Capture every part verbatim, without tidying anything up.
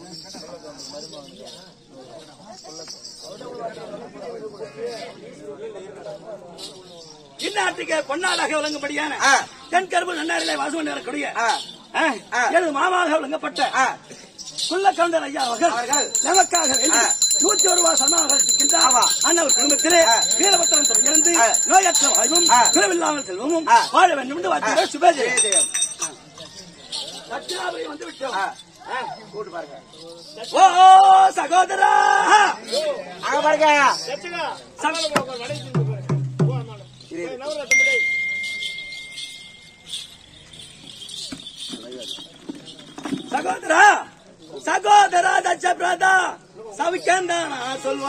இந்நாட்டுக்கு பொன்னாடாக விளங்கும்படியான தென்கரும்பு நன்னாரிலே வாசம் வரக்கூடிய எனது மாமாக விளங்கப்பட்ட குள்ள கவுண்டர் ஐயா அவர்கள் நமக்காக நூத்தி ஒரு ரூபாய் சன்மானம் இருக்கின்றார். அண்ணவர் குடும்பத்திலே வீரபத்திரம் இருந்து நோயற்ற வாழ்வும் குறைவில்லாமல் செல்வமும் வாழ வேண்டும் என்று வாழ்த்துக்கள். சுபஜெயம். தட்சிணாபுரி வந்து விட்டோம். ஓ சகோதரா சகோதரா சகோதரா தட்ச பிரதா சவிக்கந்தானா சொல்வா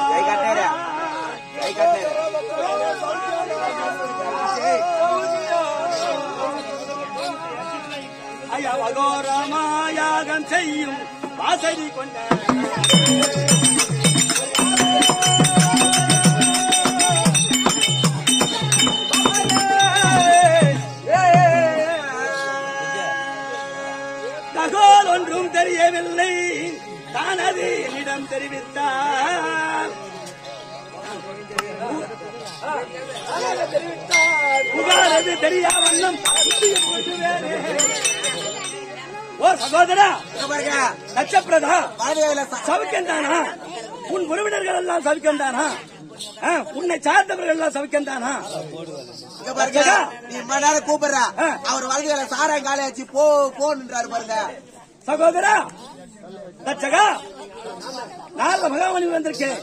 ஐயா வகோரமாயாகம் செய்யும் வாசடி கொண்ட தகவல் ஒன்றும் தெரியவில்லை தானது என்னிடம் தெரிவித்தார். புகாரது தெரியா வண்ணம் ஓ சகோதரா நட்சப்பிரதா சவிக்கந்தானா? உன் உறவினர்கள் எல்லாம் சவிக்கந்தானா? உன்னை சார்ந்தவர்கள் எல்லாம் சவிக்கந்தானா? நீ மணி நேரம் கூப்பிடுற அவர் வாழ்க்கையில சாராயம் காலையாச்சு போ போன்றாரு பாருங்க. சகோதரா தச்சகா நாள மகாமணி வந்திருக்கேன்.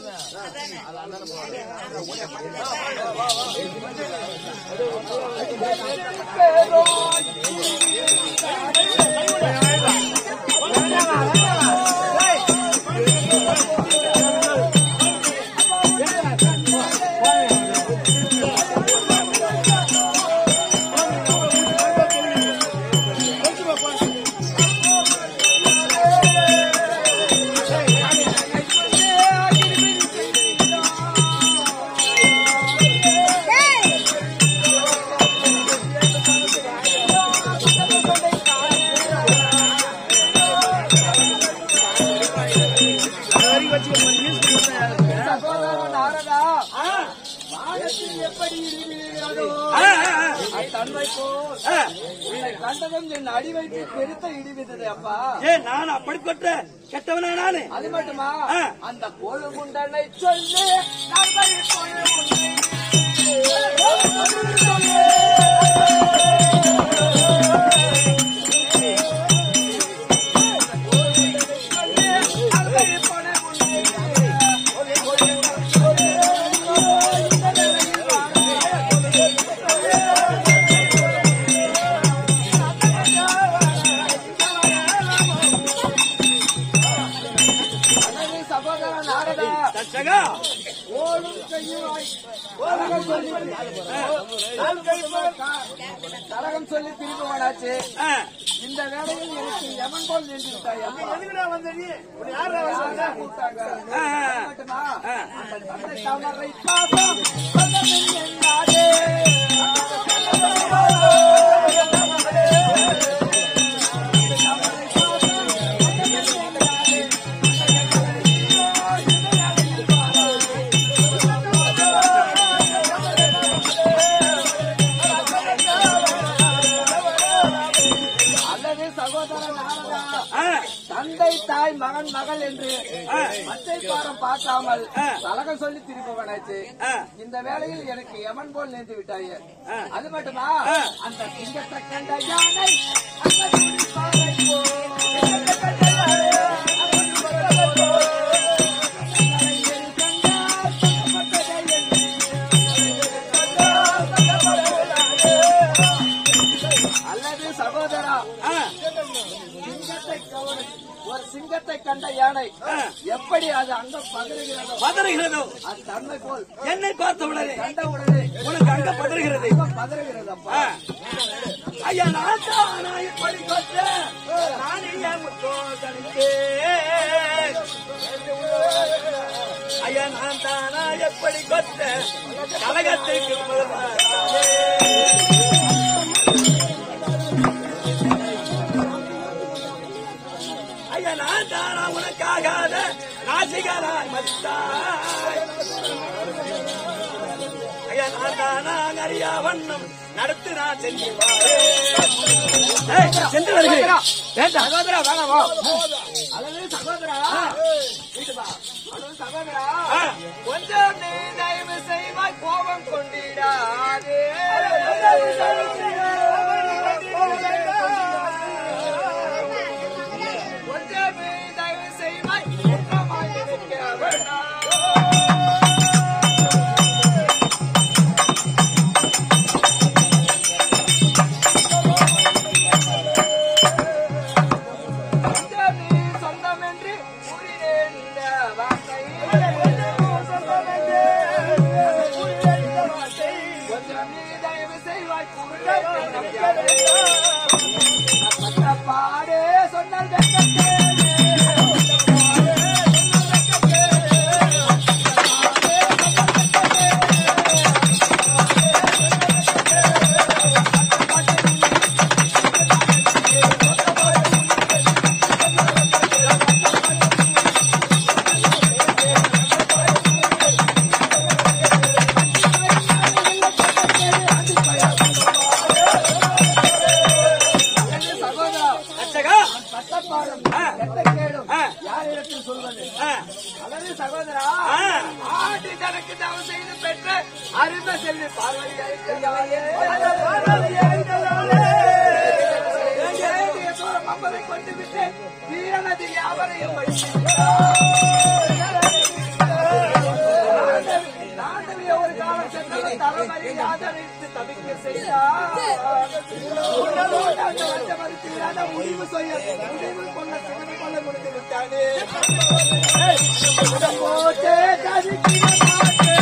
அடி வைத்து பெருத்த இடிவித்தது அப்பா. ஏ நான் அப்படிப்பட்ட கெட்டவனா நானு? அது மட்டுமா அந்த கோழு குண்டனை சொல்லி கரகம் சொல்லி திரும்ப வராச்சு. இந்த வேலையில் எனக்கு எவன் போல் நின்றுட்டாங்க. தந்தை தாய் மகன் மகள் என்று மச்சை பாரம் பார்க்காமல் கலகம் சொல்லி திருப்பவனாச்சு. இந்த வேளையில் எனக்கு எவன் போல் நேர்ந்து விட்டாயே. அது மட்டுமா அந்த சிங்கத்தை கண்ட யானை அல்லது சகோதரா ஒரு சிங்கத்தை கண்ட யானை எப்படி அது அங்க பதறுகிறதோ பதறுகிறதோ அது தன்மை போல் என்னை பார்த்த உடனே கண்ட உடனே உனக்கு அங்க பதறுகிறது பதறுகிறதப்பா. ஐயா நான் தானா இப்படி கொத்த நானே முத்தோ தனித்தேன். ஐயா நான் தானா எப்படி கொத்த கலகத்திற்கு ஐயா நான் தானா உனக்காகாத நாசிகராய் மத்தாய் ஐயா நான் தானா அறியா வண்ணம் நடத்து நான் சென்று சென்று வருகிறேன். சகோதரா வேணாமா? அதாவது சகோதரா சகோதரா கொஞ்சம் நீ தயவு செய்வாய் கோபம் கொண்டிடாதே. கொஞ்சம் நீ தயவு செய்வாய் குற்றமாய் இருக்க வேண்டாம். பாடே சொன்னால் சகோதரா ஆண்டு தனக்கு தவம் செய்து பெற்ற அருந்த செல்வி பார்வதியை மம்பரை கொண்டு விட்டு வீரநதி யாவரையும் நாட்டவிய ஒரு காலம் சென்றவர் தலைமறி ஆதரித்து தவிக்க செய்தார். முடிவு செய்ய முடிவு கொள்ள சிவனை கொள்ள முடிந்து விட்டானே. போட்டே தவிக்கிற மாட்டே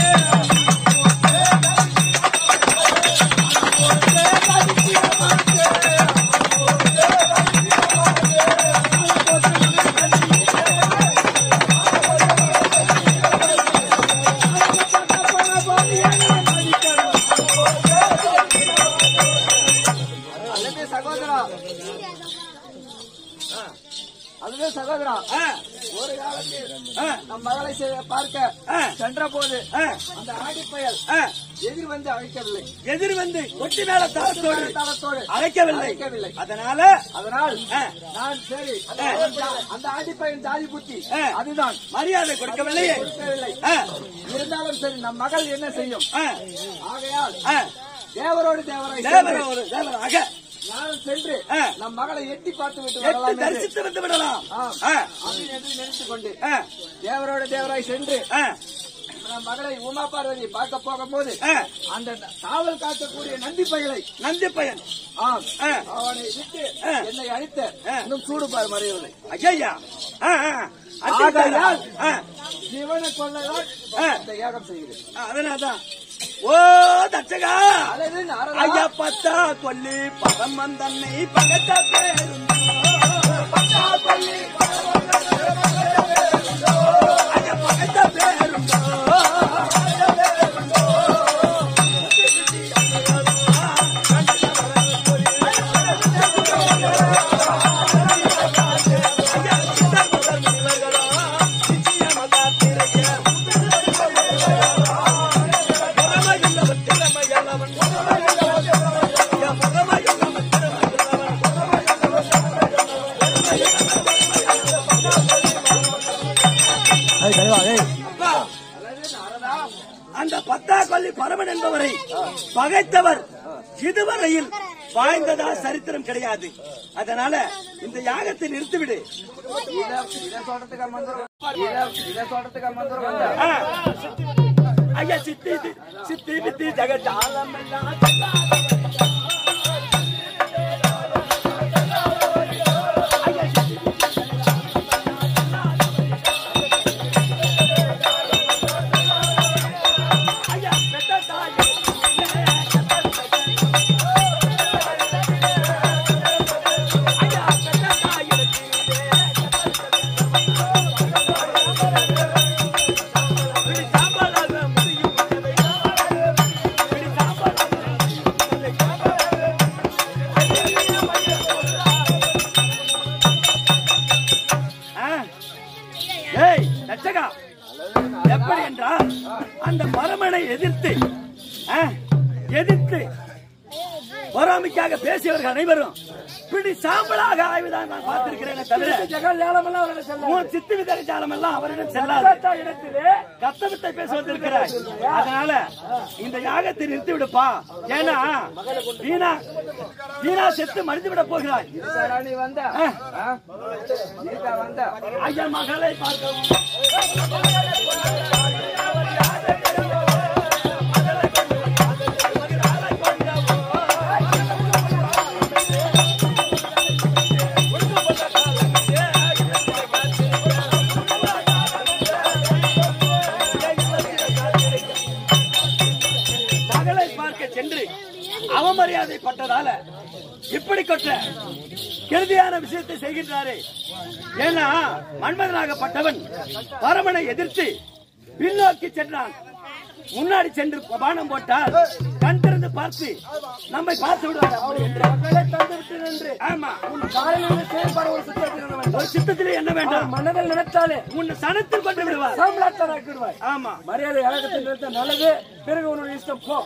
அதுவே சகோதரா ஒரு காலத்தில் நம் மகளை பார்க்க சென்ற போது அந்த ஆடிப்பயல் எதிர் வந்து அழைக்கவில்லை. எதிர் வந்து கொட்டி மேல தளத்தோடு தளத்தோடு அழைக்கவில்லை அழைக்கவில்லை. அதனால அதனால் நான் சரி அந்த ஆடிப்பயன் ஜாதி புத்தி அதுதான் மரியாதை கொடுக்கவில்லை கொடுக்கவில்லை. இருந்தாலும் சரி நம் மகள் என்ன செய்யும்? ஆகையால் தேவரோடு தேவராய் தேவரோடு தேவராக நானும் சென்று நம் மகளை எட்டி பார்த்து விட்டு தரிசித்து வந்து விடலாம் என்று நினைத்துக் கொண்டு தேவரோட தேவராய் சென்று நம் மகளை உமா பார்வதி பார்க்க போகும் போது அந்த காவல் காக்கக்கூடிய நந்தி பயலை நந்தி பயன் அவனை விட்டு என்னை அழித்த இன்னும் சூடுபார் மறையவில்லை. ஐயா சிவனை கொள்ளதான் இந்த யாகம் செய்கிறேன். அதனால்தான் ஓ தச்சகா ஐயா பத்தா கொல்லி பரமன் தன்னை பகத்த பேரும் பத்தா கொல்லி ஐயா பகத்த பேரும் அந்த பத்தா கொல்லி பரமன் என்பவரை பகைத்தவர் இதுவரையில் வாழ்ந்ததா சரித்திரம் கிடையாது. அதனால இந்த யாகத்தை நிறுத்திவிடு. ஐயா சித்தி சித்தி வித்தி ஜெகஜாலம் தச்சகா எப்படி என்றால் அந்த பரமனை எதிர்த்து எதிர்த்து பொறாமைக்காக பேசியவர்கள் அனைவரும் பிடி சாம்பலாக ஆய்வுதான் நான் பார்த்திருக்கிறேன் தவிர சித்து விதரை ஜாலம் எல்லாம் அவரிடம் செல்லாத இடத்திலே கத்தவித்தை பேசுவதற்கிறார். அதனால இந்த யாகத்தை நிறுத்தி விடுப்பா. ஏன்னா வீணா வீணா செத்து மடிந்து விட போகிறாய். ஐயா மகளை பார்க்கவும் சென்று அவமரியாதை பட்டதால இப்படி கொட்ட கெடுதியான விஷயத்தை செய்கின்றாரே. ஏன்னா மன்மதனாகப்பட்டவன் பரமனை எதிர்த்து பின்னோக்கி சென்றான். முன்னாடி சென்று பானம் போட்டால் கண் திறந்து பார்த்து நம்மை பார்த்து விடுவார் என்று. ஆமா, ஒரு சித்தத்திலே என்ன வேண்டாம் மனதில் நினைத்தாலே உன்னை சனத்தில் கொண்டு விடுவார். ஆமா, மரியாதை அழகத்தில் நல்லது. பிறகு உன்னுடைய இஷ்டம் போ.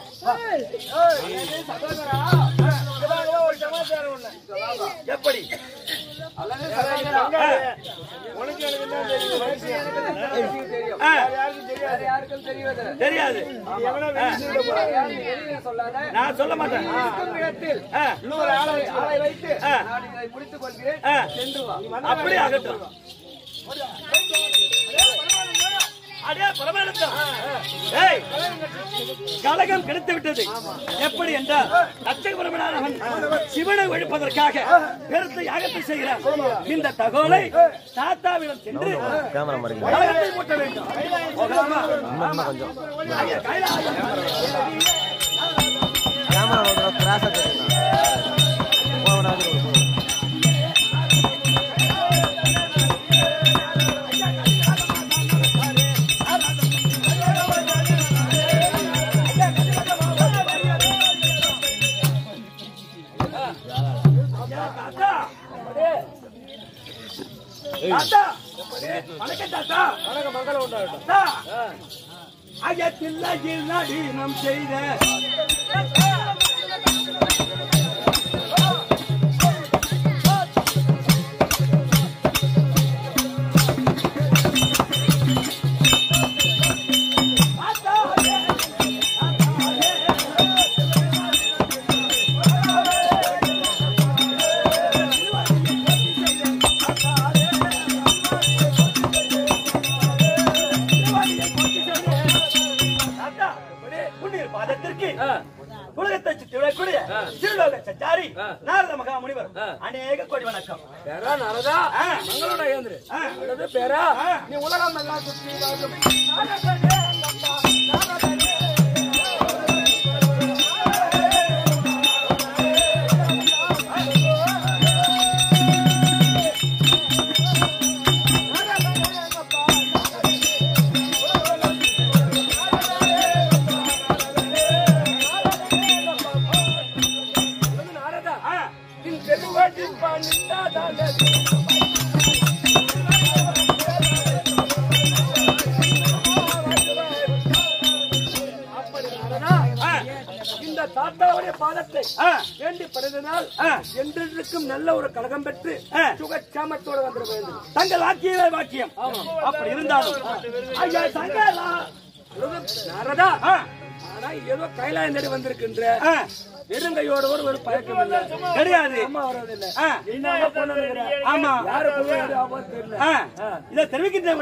எப்படி தெரியாது நான் சொல்ல மாட்டேன். அப்படி ஆகட்டும். கலகம் கிடைத்து விட்டது. எப்படி என்றால் தச்சக பிரமனானவன் சிவனை ஒழிப்பதற்காக பெருத்த யாகத்தை செய்கிறான். இந்த தகவலை தாத்தாவிடம் சென்று கலகத்தை மூட்ட வேண்டும். நம் செய்த உலகத்தை சுற்றி விடக்கூடிய சிறுலோக சச்சாரி நாரத மகா முனிவர் அநேக கோடி வணக்கம். நீ உலகம் எல்லாம் சுற்றி இந்த தாத்தாவுடைய பாதத்தை வேண்டி படுதனால் என்றென்றுக்கும் நல்ல ஒரு கழகம் பெற்று சுகச்சாமத்தோடு வந்துட வேண்டும். தங்கள் வாக்கியவே வாக்கியம். அப்படி இருந்தாலும் ஐயா சங்கரா நாரதா, ஆனா ஏதோ கைலாயம் தேடி வந்திருக்கின்ற வெறுங்கையோட ஒரு ஒரு பழக்கம் இல்ல கிடையாது. ஆமா, யாரு இதை தெரிவிக்கின்ற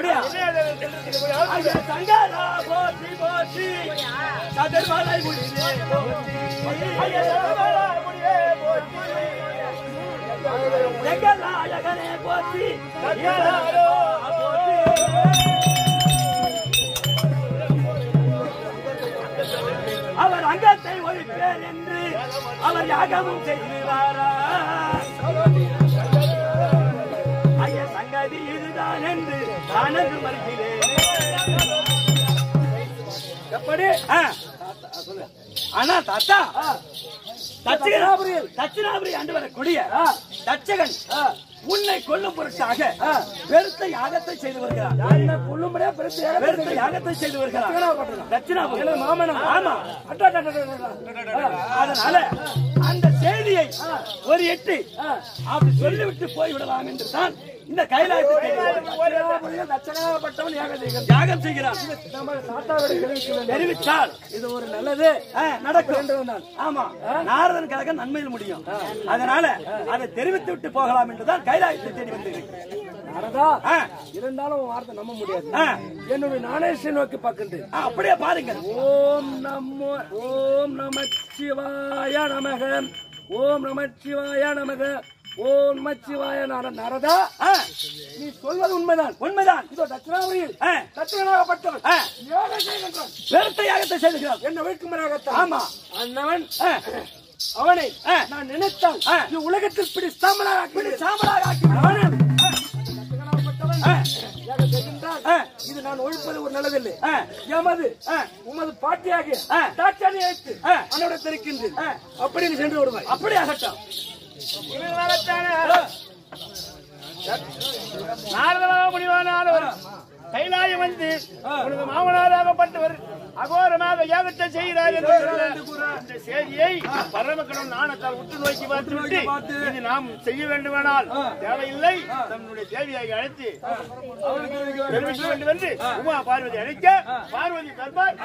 அவர் அங்கத்தை ஒழிப்பேர் என்று அவர் யாகமும் செய்வாரா? ஐய சங்கதி இதுதான் என்று நானது மறுக்கிறேன். எப்படி? ஆனா தாத்தா தட்சிணாபுரியில் தட்சிணாபுரி ஆண்டு வரக்கூடிய தட்சகன் உன்னை கொல்லும் பொருட்டாக பெருத்த யாகத்தை செய்து வருகிறார். கொல்லும்படியா பெருத்த யாகத்தை செய்து வருகிறார். தட்சிணா மாமனா ஆமா. அதனால அந்த செய்தியை ஒரு எட்டு அப்படி சொல்லிவிட்டு போய்விடலாம் என்று தான் இந்த கைலாயத்தை தட்சணாகப்பட்டவன் யாகம் செய்கிறான். தெரிவித்தால் இது ஒரு நல்லது நடக்கும். ஆமா, நாரதன் கழகம் நன்மையில் முடியும். அதனால அதை தெரிவித்து விட்டு போகலாம் என்றுதான் கைலாயத்தை தேடி வந்திருக்கிறேன். இருந்தாலும் வார்த்தை நம்ப முடியாது. என்னுடைய நாணேஷை நோக்கி பார்க்கின்றேன். அப்படியே பாருங்க. ஓம் நமோ ஓம் நம சிவாய நமக ஓம் நம சிவாய நமக ஓம் நம சிவாய நாரதா. நீ சொல்வது உண்மைதான். உண்மைதான். இதோ தட்சிணாபுரியில் தட்சிணாகப்பட்டவன் யோகம் செய்கின்றான். பெருத்த யாகத்தை செய்கிறான். என்ன வைக்குமராகத்தான். ஆமா. அண்ணவன் அவனை நான் நினைத்தால் உலகத்தில் பிடி சாம்பலாக பிடி சாம்பலாக ஆக்கி இது நான் ஒழிப்பது ஒரு நல்லதில்லை. எமது உமது பாட்டியாக தாட்சாணி அழைத்து அன்னோட தெரிக்கின்றேன் அப்படின்னு சென்று வருவாய். அப்படி ஆகட்டும். நாரதமாக முடிவானவர் கைலாயம் வந்து உனது மாமனாராகப்பட்டவர் அகோரமாக யாகத்தை செய்கிறார் என்று இந்த செய்தியை பரமக்கடன் நாணத்தால் உற்று நோக்கி பார்த்துவிட்டு இது நாம் செய்ய வேண்டுமானால் தேவையில்லை தன்னுடைய தேவியாக அழைத்து தெரிவிக்க வேண்டும் என்று உமா பார்வதி அழைக்க பார்வதி தர்பார்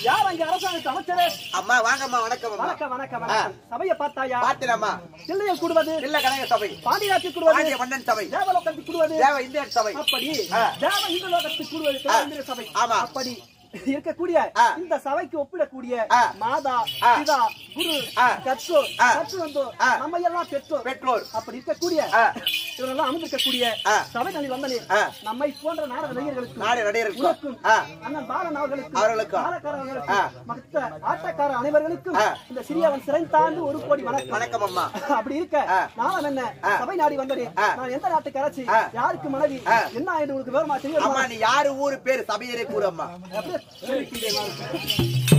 யார் அங்க அரசாங்கத்து அமைச்சரே? அம்மா வாங்கம்மா, வணக்கம் அம்மா. வணக்கம் வணக்கம் வணக்கம். சபையை பார்த்தாயா? பார்த்தேனம்மா. தில்லையில் கூடுவது தில்லை கனக சபை, பாண்டியாட்சி கூடுவது பாண்டிய மன்னன் சபை, தேவலோகத்தில் கூடுவது தேவ இந்தியன் சபை. அப்படி தேவ இந்து லோகத்தில் கூடுவது தேவேந்திர சபை. ஆமா. அப்படி இருக்கக்கூடிய இந்த சபைக்கு ஒப்பிடக்கூடிய மாதா பிதா குரு கற்றோர் கற்று வந்து நம்ம எல்லாம் பெற்றோர் பெற்றோர் அப்படி இருக்கக்கூடிய இவரெல்லாம் அமர்ந்திருக்கக்கூடிய சபைகளில் வந்தனே நம்மை போன்ற நாடக நடிகர்களுக்கு நாடு நடிகர்களுக்கும் அண்ணன் பாலன் அவர்களுக்கும் அவர்களுக்கும் பாலக்காரர்களுக்கும் மற்ற ஆட்டக்கார அனைவர்களுக்கும் இந்த சிறியவன் சிறை தாழ்ந்து ஒரு கோடி வணக்கம் வணக்கம் அம்மா. அப்படி இருக்க நானும் என்ன சபை நாடி வந்தனே நான் எந்த நாட்டுக்கு அரசி யாருக்கு மனைவி என்ன என்று உங்களுக்கு விவரமா தெரியும். அம்மா நீ யாரு ஊரு பேரு சபையரே கூறு அம்மா. அப்படியே சொல்லிக்கிட்டே வாங்க.